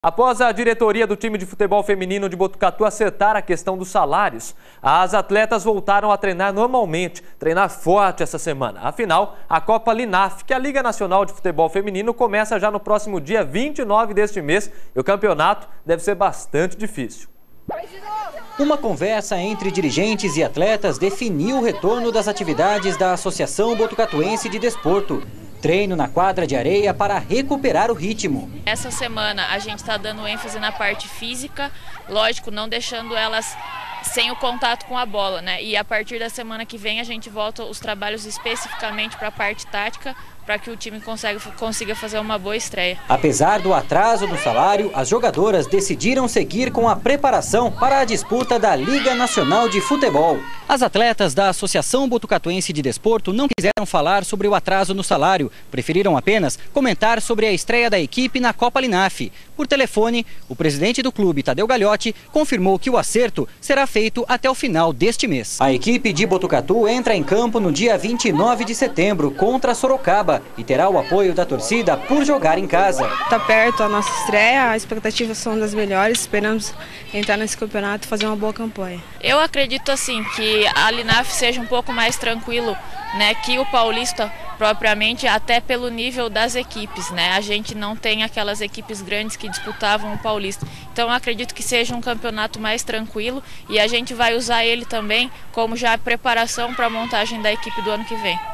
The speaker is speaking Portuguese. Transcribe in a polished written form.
Após a diretoria do time de futebol feminino de Botucatu acertar a questão dos salários, as atletas voltaram a treinar normalmente, treinar forte essa semana. Afinal, a Copa Linaf, que é a Liga Nacional de Futebol Feminino, começa já no próximo dia 29 deste mês e o campeonato deve ser bastante difícil. Uma conversa entre dirigentes e atletas definiu o retorno das atividades da Associação Botucatuense de Desporto. Treino na quadra de areia para recuperar o ritmo. Essa semana a gente está dando ênfase na parte física, lógico, não deixando elas sem o contato com a bola, né? E a partir da semana que vem a gente volta os trabalhos especificamente para a parte tática, para que o time consiga fazer uma boa estreia. Apesar do atraso do salário, as jogadoras decidiram seguir com a preparação para a disputa da Liga Nacional de Futebol. As atletas da Associação Botucatuense de Desporto não quiseram falar sobre o atraso no salário, preferiram apenas comentar sobre a estreia da equipe na Copa Linaf. Por telefone, o presidente do clube, Tadeu Gagliotti, confirmou que o acerto será feito até o final deste mês. A equipe de Botucatu entra em campo no dia 29 de setembro contra Sorocaba e terá o apoio da torcida por jogar em casa. Está perto a nossa estreia, as expectativas são das melhores, esperamos entrar nesse campeonato e fazer uma boa campanha. Eu acredito assim que a Linaf seja um pouco mais tranquilo, né, que o Paulista propriamente, até pelo nível das equipes, né? A gente não tem aquelas equipes grandes que disputavam o Paulista. Então eu acredito que seja um campeonato mais tranquilo e a gente vai usar ele também como já preparação para a montagem da equipe do ano que vem.